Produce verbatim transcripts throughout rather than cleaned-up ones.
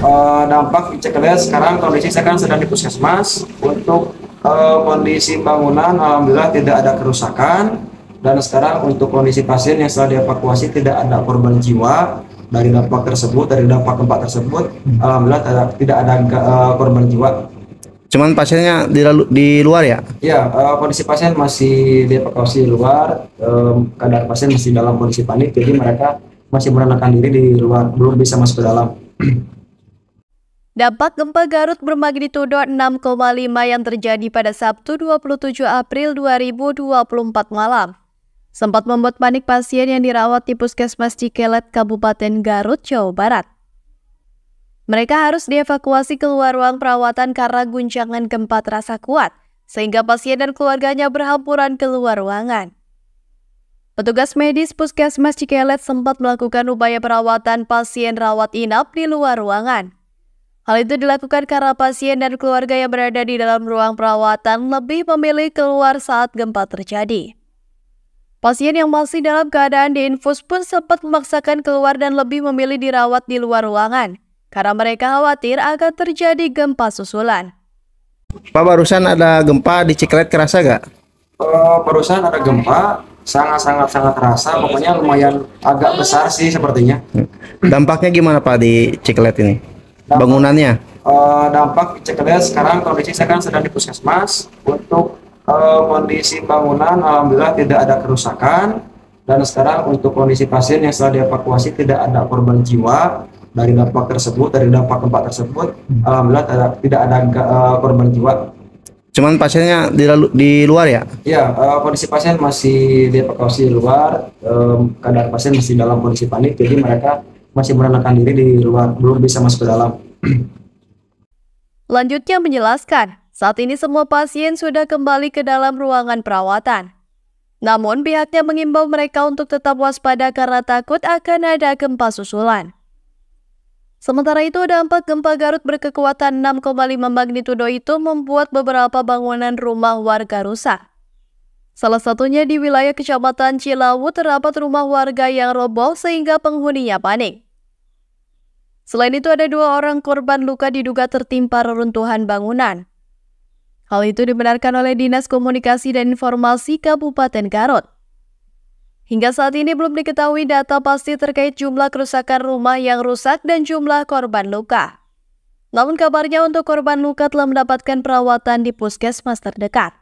Eh, dampak cek lihat sekarang kondisi saya kan sedang di puskesmas. Untuk eh, kondisi bangunan alhamdulillah tidak ada kerusakan, dan sekarang untuk kondisi pasien yang setelah dievakuasi tidak ada korban jiwa dari dampak tersebut, dari dampak gempa tersebut. Alhamdulillah tidak, tidak ada uh, korban jiwa. Cuman pasiennya di, lalu, di luar ya? Ya, uh, kondisi pasien masih dievakuasi di luar. Um, keadaan pasien masih dalam kondisi panik, jadi mereka masih menenangkan diri di luar, belum bisa masuk ke dalam. Dampak gempa Garut bermagnitudo enam koma lima yang terjadi pada Sabtu dua puluh tujuh April dua ribu dua puluh empat malam sempat membuat panik pasien yang dirawat di Puskesmas Cikelet, Kabupaten Garut, Jawa Barat. Mereka harus dievakuasi keluar ruang perawatan karena guncangan gempa terasa kuat, sehingga pasien dan keluarganya berhamburan keluar ruangan. Petugas medis Puskesmas Cikelet sempat melakukan upaya perawatan pasien rawat inap di luar ruangan. Hal itu dilakukan karena pasien dan keluarga yang berada di dalam ruang perawatan lebih memilih keluar saat gempa terjadi. Pasien yang masih dalam keadaan diinfus pun sempat memaksakan keluar dan lebih memilih dirawat di luar ruangan, karena mereka khawatir akan terjadi gempa susulan. Pak, barusan ada gempa di Cikelet, kerasa gak? Uh, barusan ada gempa, sangat-sangat-sangat terasa, pokoknya lumayan agak besar sih sepertinya. Dampaknya gimana Pak di Cikelet ini? Dampak, bangunannya? Uh, dampak cek lihat sekarang kondisi saya kan sedang di puskesmas. Untuk uh, kondisi bangunan alhamdulillah tidak ada kerusakan, dan sekarang untuk kondisi pasien yang setelah dievakuasi tidak ada korban jiwa dari dampak tersebut, dari dampak gempa tersebut. Alhamdulillah tidak, tidak ada uh, korban jiwa. Cuman pasiennya di, lalu, di luar ya? Ya, uh, kondisi pasien masih dievakuasi di luar. Um, keadaan pasien masih dalam kondisi panik, jadi mereka masih menenangkan diri di luar, belum bisa masuk ke dalam. Lanjutnya menjelaskan, saat ini semua pasien sudah kembali ke dalam ruangan perawatan. Namun pihaknya mengimbau mereka untuk tetap waspada karena takut akan ada gempa susulan. Sementara itu, dampak gempa Garut berkekuatan enam koma lima magnitudo itu membuat beberapa bangunan rumah warga rusak. Salah satunya di wilayah Kecamatan Cilawu terdapat rumah warga yang roboh sehingga penghuninya panik. Selain itu, ada dua orang korban luka diduga tertimpa reruntuhan bangunan. Hal itu dibenarkan oleh Dinas Komunikasi dan Informasi Kabupaten Garut. Hingga saat ini belum diketahui data pasti terkait jumlah kerusakan rumah yang rusak dan jumlah korban luka. Namun kabarnya untuk korban luka telah mendapatkan perawatan di puskesmas terdekat.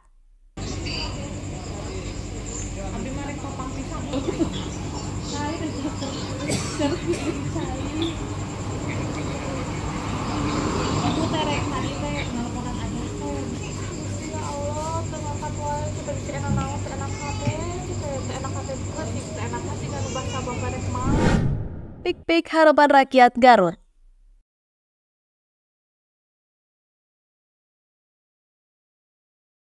Pik-pik Harapan Rakyat Garut.